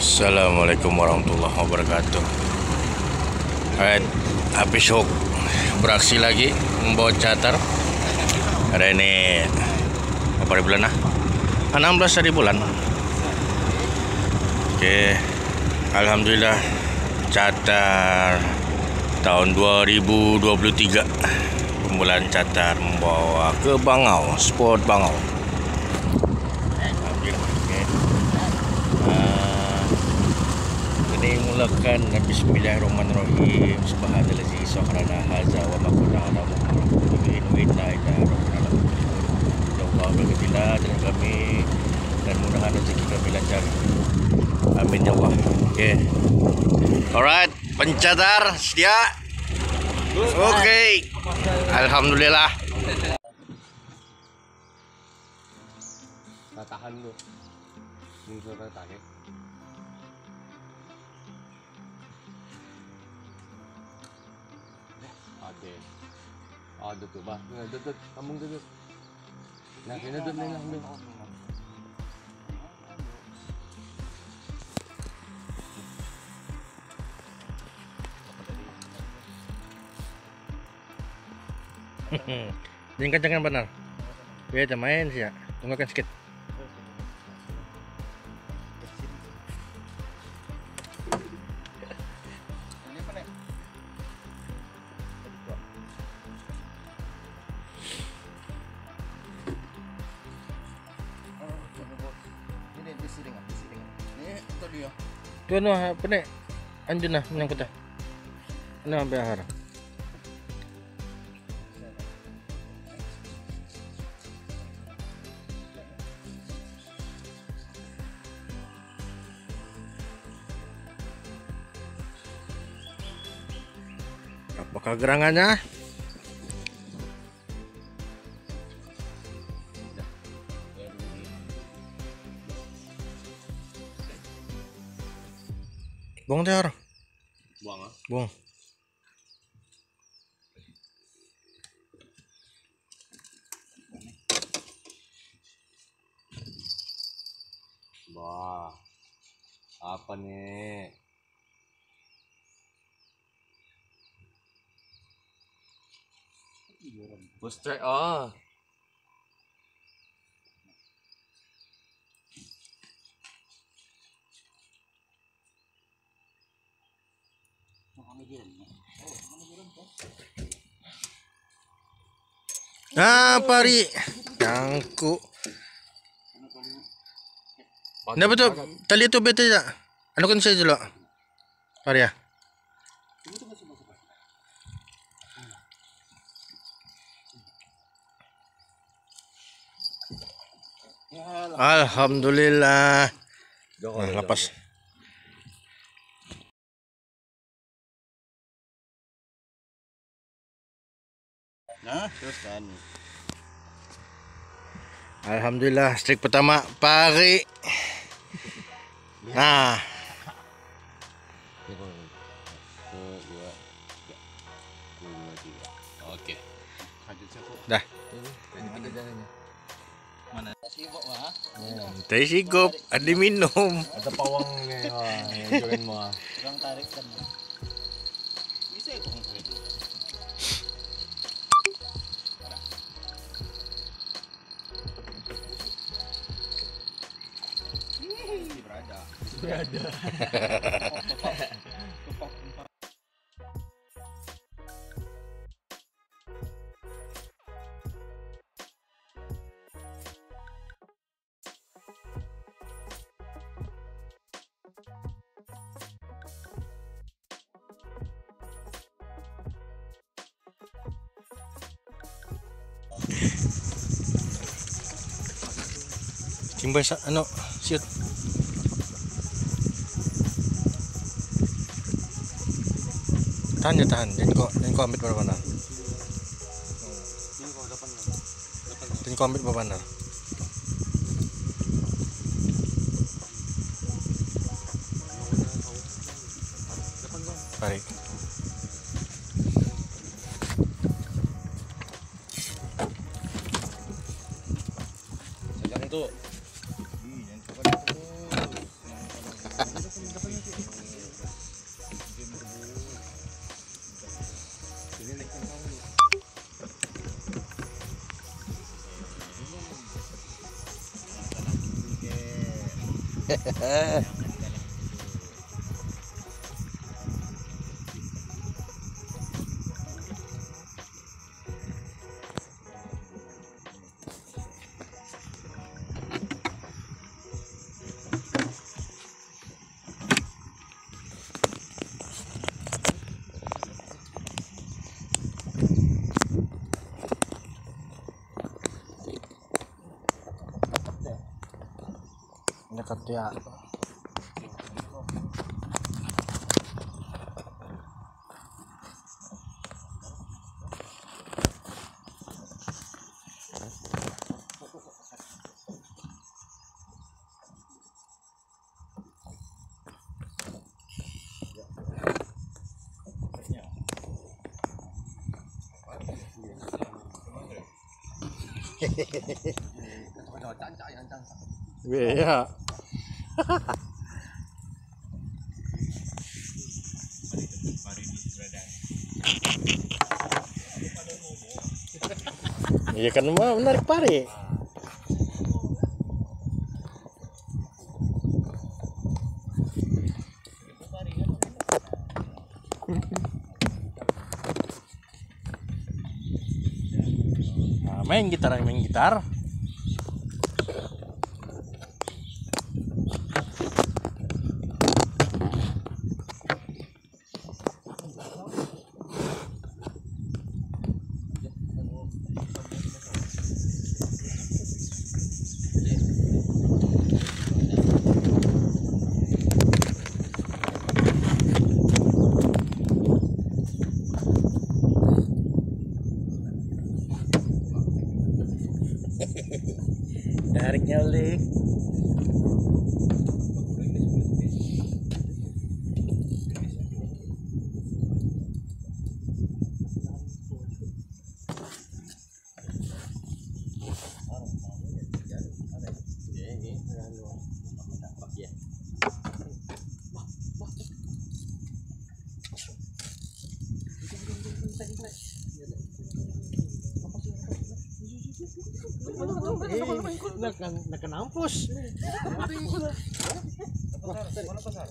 Assalamualaikum warahmatullahi wabarakatuh. Alright, habis hook beraksi lagi membawa catar. Hari ini apa hari bulan 16 hari bulan. Oke, alhamdulillah catar tahun 2023. Pembulan catar membawa ke Bangau, sport Bangau. Mulakan bismillahirrahmanirrahim subhanallazi sakhara hadza wa ma kunna na'lamu Allah berkatilah dengan kami dan mudah-mudahan rezeki kami lancar, amin ya Allah. Oke, alright, pencatar sedia. Oke, alhamdulillah. Tahan lu muncul tarik. Ada tuh bah, duduk, kamu duduk. Nah, ini duduk nih, ambil. Jangan kencangkan benar. Biar main sih ya. Tunggukan sedikit. Tu apa ni? Anjun lah menyangkut dah. Nah, ambil ahar. Apakah gerangannya? Buang tiar. Buang ah. Buang. Wah. Apa nih? Bus track ah. Pari nyangkut. Nah betul, tali itu betul tak? Anu kan saya dulu. Pari ya. Alhamdulillah. Lepas. Nah, teruskan. Alhamdulillah, strik pertama pari. Nah. Oke. Dah. Mana? Sibuk mah. Teh sigop, ada minum. Ada pawang nih, yang join mo. Kurang tarik kan. Bisa ya kurang tarik. Berada. Timbal anu siut. Tahan ya tahan. Jangan kau ambil berapa benar. Jangan kau ambil berapa benar. Tarik. Sekarang tuh. Dekat ya. Iya. Iya kan mau menarik pari. Nah, main gitar. Tariknya Lik. Nak nampus. Mana pasar?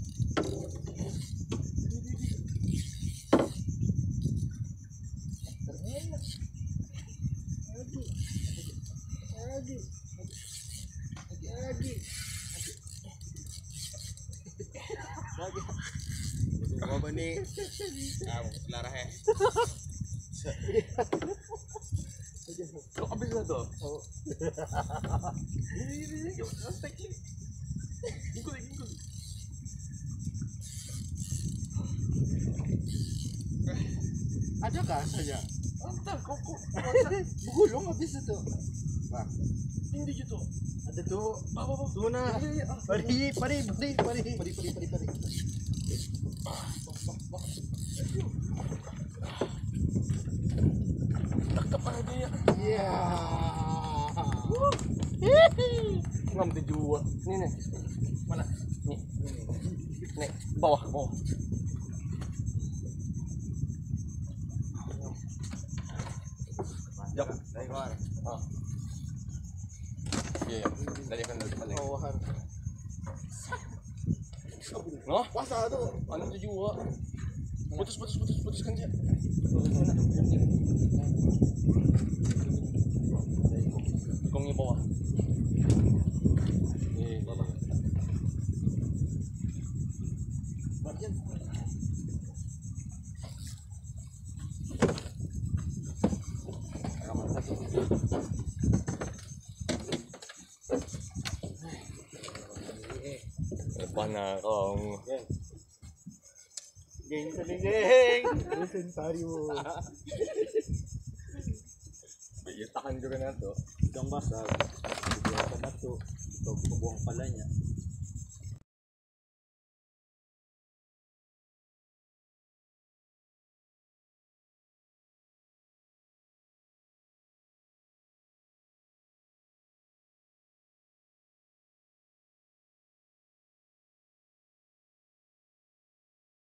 Apa nih? Ah, larah ya. Kok habis lah tuh? Ini, santai ini. Ikut. Ada kah saja? Entar kok begulung habis itu. Nah, ini gitu. Ada tuh. Tuna. Pari. Tangkap aja ya. Iya. Ngam tujuh. Nih. Mana? Nih. Nih, bawah. Jok, dari luar. Oh. Iya. Dari kan dari balik. Bawahan. Noh, pasal tuh. Anu tujuh. Putuskan dia. Kongnya bawah. Bawah. Mana kong? Geng. Listen pari mo. Tahan juga na to. Itong basag. Ito ang bato. Ito bubuang pala niya.